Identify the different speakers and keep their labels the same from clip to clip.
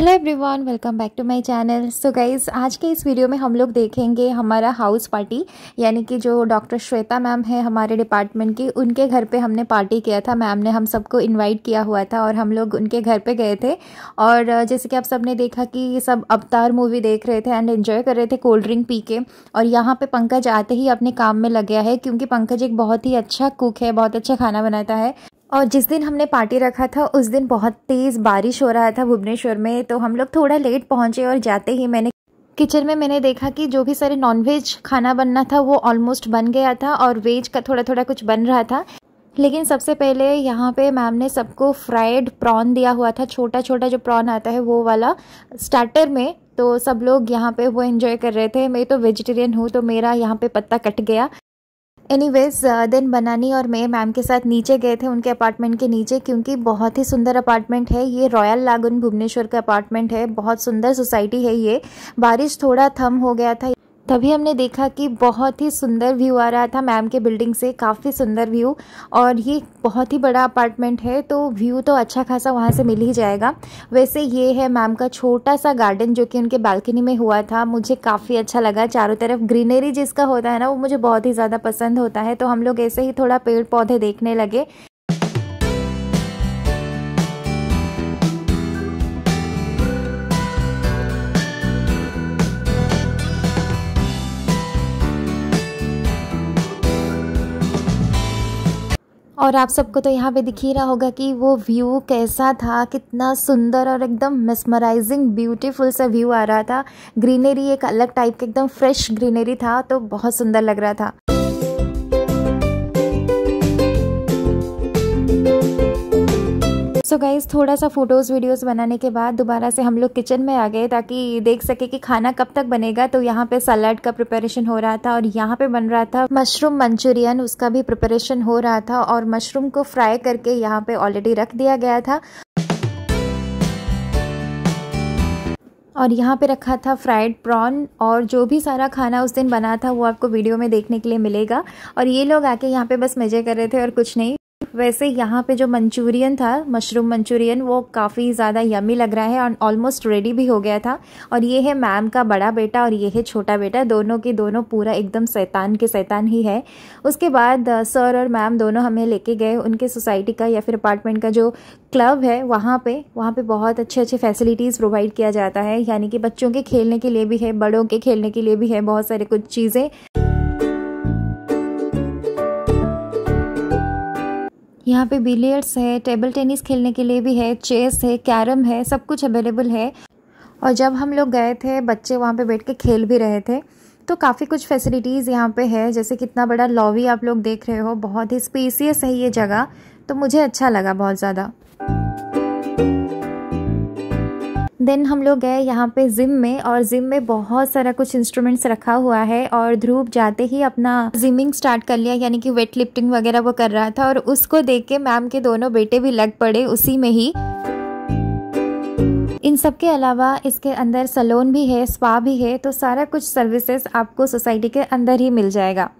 Speaker 1: Hello everyone, welcome back to my channel. So guys, आज के इस वीडियो में हम लोग देखेंगे हमारा हाउस पार्टी, यानी कि जो डॉक्टर श्वेता मैम है हमारे डिपार्टमेंट की, उनके घर पे हमने पार्टी किया था। मैम ने हम सबको इनवाइट किया हुआ था और हम लोग उनके घर पे गए थे। और जैसे कि आप सब ने देखा कि सब अवतार मूवी देख रहे थे एंड एंजॉय कर रहे थे कोल्ड ड्रिंक पी के। और यहाँ पे पंकज आते ही अपने काम में लग गया है, क्योंकि पंकज एक बहुत ही अच्छा कुक है, बहुत अच्छा खाना बनाता है। और जिस दिन हमने पार्टी रखा था उस दिन बहुत तेज़ बारिश हो रहा था भुवनेश्वर में, तो हम लोग थोड़ा लेट पहुंचे। और जाते ही मैंने किचन में देखा कि जो भी सारे नॉनवेज खाना बनना था वो ऑलमोस्ट बन गया था और वेज का थोड़ा थोड़ा कुछ बन रहा था। लेकिन सबसे पहले यहाँ पे मैम ने सबको फ्राइड प्रॉन दिया हुआ था, छोटा छोटा जो प्रॉन आता है वो वाला स्टार्टर में। तो सब लोग यहाँ पे वो एंजॉय कर रहे थे। मैं तो वेजिटेरियन हूँ तो मेरा यहाँ पे पत्ता कट गया। एनीवेज देन बनानी और मैं मैम के साथ नीचे गए थे उनके अपार्टमेंट के नीचे, क्योंकि बहुत ही सुंदर अपार्टमेंट है ये। रॉयल लागून भुवनेश्वर का अपार्टमेंट है, बहुत सुंदर सोसाइटी है ये। बारिश थोड़ा थम हो गया था, तभी हमने देखा कि बहुत ही सुंदर व्यू आ रहा था मैम के बिल्डिंग से, काफ़ी सुंदर व्यू। और ये बहुत ही बड़ा अपार्टमेंट है तो व्यू तो अच्छा खासा वहाँ से मिल ही जाएगा। वैसे ये है मैम का छोटा सा गार्डन जो कि उनके बालकनी में हुआ था। मुझे काफ़ी अच्छा लगा, चारों तरफ ग्रीनरी जिसका होता है ना वो मुझे बहुत ही ज़्यादा पसंद होता है। तो हम लोग ऐसे ही थोड़ा पेड़ पौधे देखने लगे। और आप सबको तो यहाँ पे दिख ही रहा होगा कि वो व्यू कैसा था, कितना सुंदर और एकदम मेस्मराइजिंग ब्यूटीफुल सा व्यू आ रहा था। ग्रीनरी एक अलग टाइप का एकदम फ्रेश ग्रीनरी था, तो बहुत सुंदर लग रहा था। सो गाइज़, थोड़ा सा फ़ोटोज़ वीडियोज़ बनाने के बाद दोबारा से हम लोग किचन में आ गए ताकि देख सके कि खाना कब तक बनेगा। तो यहाँ पे सलाद का प्रिपरेशन हो रहा था और यहाँ पे बन रहा था मशरूम मंचूरियन, उसका भी प्रिपरेशन हो रहा था। और मशरूम को फ्राई करके यहाँ पे ऑलरेडी रख दिया गया था। और यहाँ पे रखा था फ्राइड प्रॉन, और जो भी सारा खाना उस दिन बना था वो आपको वीडियो में देखने के लिए मिलेगा। और ये लोग आके यहाँ पे बस मज़े कर रहे थे और कुछ नहीं। वैसे यहाँ पे जो मंचूरियन था, मशरूम मंचूरियन, वो काफ़ी ज़्यादा यम्मी लग रहा है और ऑलमोस्ट रेडी भी हो गया था। और ये है मैम का बड़ा बेटा और ये है छोटा बेटा, दोनों के दोनों पूरा एकदम शैतान के शैतान ही है। उसके बाद सर और मैम दोनों हमें लेके गए उनके सोसाइटी का या फिर अपार्टमेंट का जो क्लब है वहाँ पे बहुत अच्छे अच्छे फैसिलिटीज़ प्रोवाइड किया जाता है, यानी कि बच्चों के खेलने के लिए भी है, बड़ों के खेलने के लिए भी है, बहुत सारे कुछ चीज़ें। यहाँ पे बिलियर्ड्स है, टेबल टेनिस खेलने के लिए भी है, चेस है, कैरम है, सब कुछ अवेलेबल है। और जब हम लोग गए थे बच्चे वहाँ पे बैठ के खेल भी रहे थे। तो काफ़ी कुछ फैसिलिटीज़ यहाँ पे है, जैसे कितना बड़ा लॉबी आप लोग देख रहे हो, बहुत ही स्पेसियस है ये जगह। तो मुझे अच्छा लगा बहुत ज़्यादा। देन हम लोग गए यहाँ पे जिम में, और जिम में बहुत सारा कुछ इंस्ट्रूमेंट्स रखा हुआ है। और ध्रुव जाते ही अपना जिमिंग स्टार्ट कर लिया, यानी कि वेट लिफ्टिंग वगैरह वो कर रहा था। और उसको देख के मैम के दोनों बेटे भी लग पड़े उसी में ही। इन सब के अलावा इसके अंदर सैलून भी है, स्पा भी है, तो सारा कुछ सर्विसेज आपको सोसाइटी के अंदर ही मिल जाएगा।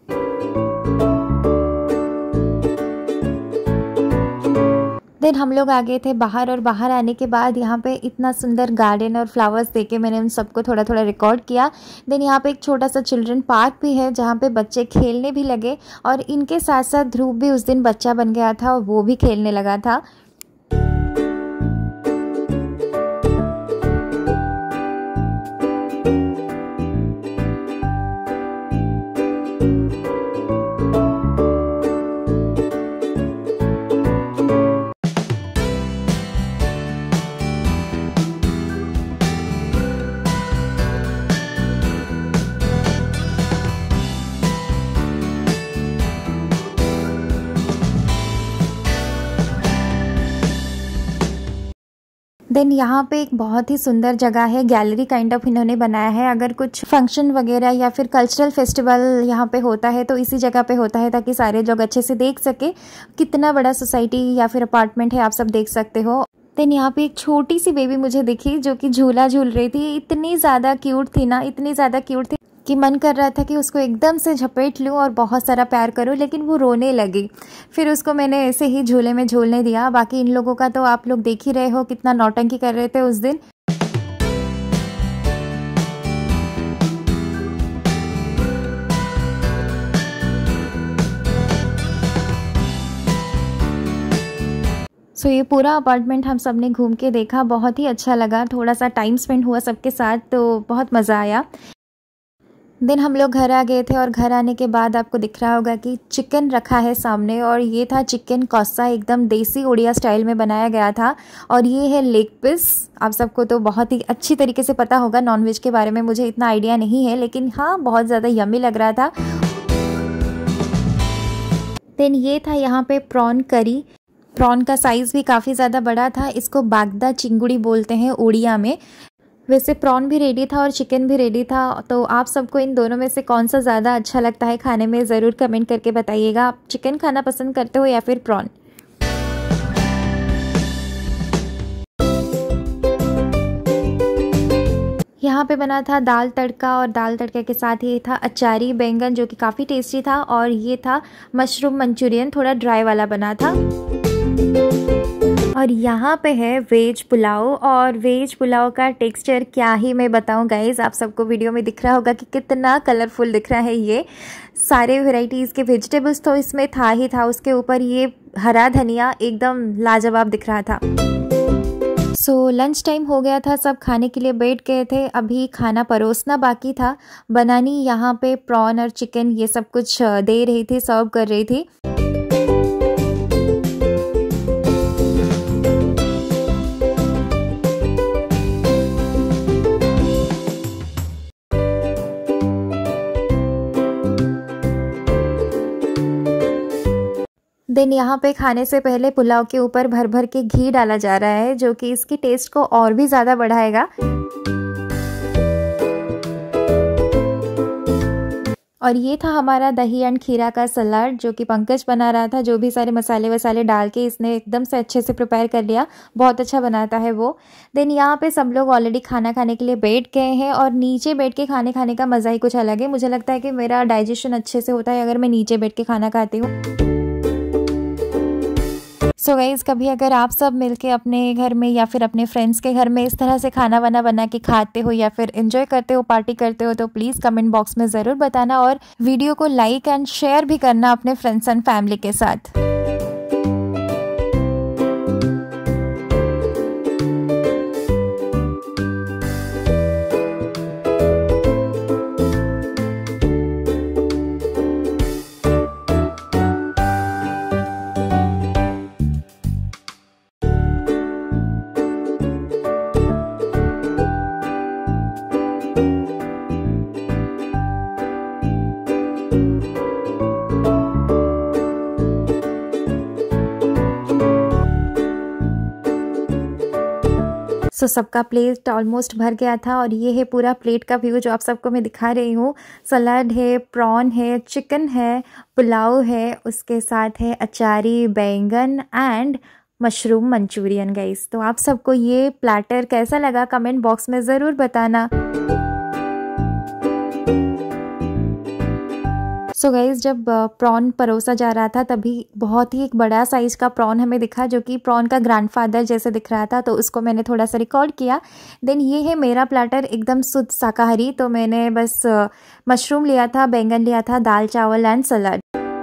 Speaker 1: देन हम लोग आ गए थे बाहर, और बाहर आने के बाद यहाँ पे इतना सुंदर गार्डन और फ्लावर्स देखे मैंने उन सबको थोड़ा थोड़ा रिकॉर्ड किया। देन यहाँ पे एक छोटा सा चिल्ड्रन पार्क भी है जहाँ पे बच्चे खेलने भी लगे। और इनके साथ साथ ध्रुव भी उस दिन बच्चा बन गया था और वो भी खेलने लगा था। देन यहाँ पे एक बहुत ही सुंदर जगह है, गैलरी काइंड ऑफ इन्होंने बनाया है। अगर कुछ फंक्शन वगैरह या फिर कल्चरल फेस्टिवल यहाँ पे होता है तो इसी जगह पे होता है, ताकि सारे लोग अच्छे से देख सके। कितना बड़ा सोसाइटी या फिर अपार्टमेंट है आप सब देख सकते हो। देन यहाँ पे एक छोटी सी बेबी मुझे दिखी जो कि झूला झूल रही थी। इतनी ज़्यादा क्यूट थी ना, इतनी ज़्यादा क्यूट थी कि मन कर रहा था कि उसको एकदम से झपेट लूँ और बहुत सारा प्यार करूँ, लेकिन वो रोने लगी। फिर उसको मैंने ऐसे ही झूले में झूलने दिया। बाकी इन लोगों का तो आप लोग देख ही रहे हो कितना नौटंकी कर रहे थे उस दिन। सो ये पूरा अपार्टमेंट हम सब ने घूम के देखा, बहुत ही अच्छा लगा, थोड़ा सा टाइम स्पेंड हुआ सबके साथ, तो बहुत मज़ा आया। देन हम लोग घर आ गए थे और घर आने के बाद आपको दिख रहा होगा कि चिकन रखा है सामने, और ये था चिकन कौसा, एकदम देसी उड़िया स्टाइल में बनाया गया था। और ये है लेग पीस। आप सबको तो बहुत ही अच्छी तरीके से पता होगा नॉनवेज के बारे में, मुझे इतना आइडिया नहीं है, लेकिन हाँ बहुत ज़्यादा यम्मी लग रहा था। देन ये था यहाँ पे प्रॉन करी। प्रॉन का साइज़ भी काफ़ी ज़्यादा बड़ा था, इसको बागदा चिंगुड़ी बोलते हैं उड़िया में। वैसे प्रॉन भी रेडी था और चिकन भी रेडी था, तो आप सबको इन दोनों में से कौन सा ज़्यादा अच्छा लगता है खाने में, ज़रूर कमेंट करके बताइएगा। आप चिकन खाना पसंद करते हो या फिर प्रॉन। यहाँ पे बना था दाल तड़का, और दाल तड़के के साथ ही था अचारी बैंगन जो कि काफ़ी टेस्टी था, और ये था मशरूम मंचूरियन, थोड़ा ड्राई वाला बना था। और यहाँ पे है वेज पुलाव, और वेज पुलाव का टेक्सचर क्या ही मैं बताऊँ गाइज़, आप सबको वीडियो में दिख रहा होगा कि कितना कलरफुल दिख रहा है। ये सारे वेराइटीज़ के वेजिटेबल्स तो इसमें था ही था, उसके ऊपर ये हरा धनिया एकदम लाजवाब दिख रहा था। सो लंच टाइम हो गया था, सब खाने के लिए बैठ गए थे, अभी खाना परोसना बाकी था। बनानी यहाँ पे प्रॉन और चिकन ये सब कुछ दे रही थी, सर्व कर रही थी। देन यहाँ पे खाने से पहले पुलाव के ऊपर भर भर के घी डाला जा रहा है, जो कि इसकी टेस्ट को और भी ज़्यादा बढ़ाएगा। और ये था हमारा दही एंड खीरा का सलाद, जो कि पंकज बना रहा था, जो भी सारे मसाले वसाले डाल के इसने एकदम से अच्छे से प्रिपेयर कर लिया, बहुत अच्छा बनाता है वो। देन यहाँ पे सब लोग ऑलरेडी खाना खाने के लिए बैठ गए हैं, और नीचे बैठ के खाने का मज़ा ही कुछ अलग है। मुझे लगता है कि मेरा डाइजेशन अच्छे से होता है अगर मैं नीचे बैठ के खाना खाती हूँ। सो गाइज़, कभी अगर आप सब मिलके अपने घर में या फिर अपने फ्रेंड्स के घर में इस तरह से खाना वाना बना के खाते हो या फिर एंजॉय करते हो, पार्टी करते हो, तो प्लीज़ कमेंट बॉक्स में ज़रूर बताना, और वीडियो को लाइक एंड शेयर भी करना अपने फ्रेंड्स एंड फैमिली के साथ। सो सबका प्लेट ऑलमोस्ट भर गया था, और ये है पूरा प्लेट का व्यू जो आप सबको मैं दिखा रही हूँ। सलाद है, प्रॉन है, चिकन है, पुलाव है, उसके साथ है अचारी बैंगन एंड मशरूम मंचूरियन गाइस। तो आप सबको ये प्लेटर कैसा लगा कमेंट बॉक्स में ज़रूर बताना। सो गाइज़, जब प्रॉन परोसा जा रहा था तभी बहुत ही एक बड़ा साइज़ का प्रॉन हमें दिखा, जो कि प्रॉन का ग्रैंडफादर जैसे दिख रहा था, तो उसको मैंने थोड़ा सा रिकॉर्ड किया। देन ये है मेरा प्लेटर एकदम शुद्ध शाकाहारी, तो मैंने बस मशरूम लिया था, बैंगन लिया था, दाल चावल एंड सलाद।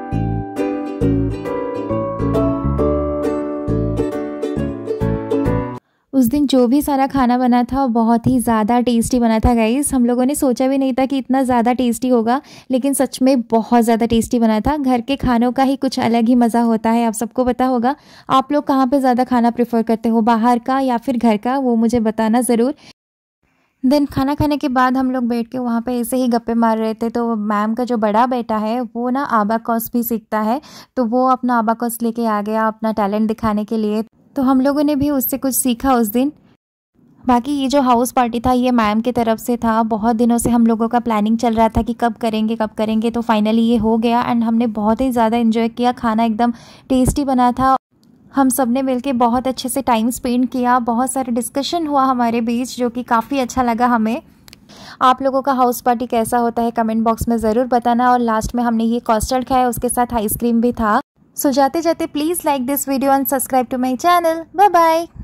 Speaker 1: उस दिन जो भी सारा खाना बना था बहुत ही ज़्यादा टेस्टी बना था गाइज़। हम लोगों ने सोचा भी नहीं था कि इतना ज़्यादा टेस्टी होगा, लेकिन सच में बहुत ज़्यादा टेस्टी बना था। घर के खानों का ही कुछ अलग ही मज़ा होता है, आप सबको पता होगा। आप लोग कहाँ पे ज़्यादा खाना प्रेफर करते हो, बाहर का या फिर घर का, वो मुझे बताना ज़रूर। देन खाना खाने के बाद हम लोग बैठ के वहाँ पे ऐसे ही गप्पे मार रहे थे। तो मैम का जो बड़ा बेटा है वो ना अबाकस भी सीखता है, तो वो अपना अबाकस लेके आ गया अपना टैलेंट दिखाने के लिए। तो हम लोगों ने भी उससे कुछ सीखा उस दिन। बाकी ये जो हाउस पार्टी था ये मैम की तरफ से था। बहुत दिनों से हम लोगों का प्लानिंग चल रहा था कि कब करेंगे, तो फाइनली ये हो गया एंड हमने बहुत ही ज़्यादा एंजॉय किया। खाना एकदम टेस्टी बना था। हम सब ने मिलके बहुत अच्छे से टाइम स्पेंड किया। बहुत सारे डिस्कशन हुआ हमारे बीच, जो कि काफ़ी अच्छा लगा हमें। आप लोगों का हाउस पार्टी कैसा होता है कमेंट बॉक्स में ज़रूर बताना। और लास्ट में हमने ये कस्टर्ड खाया, उसके साथ आइसक्रीम भी था। सो जाते जाते please like this video and subscribe to my channel. Bye bye.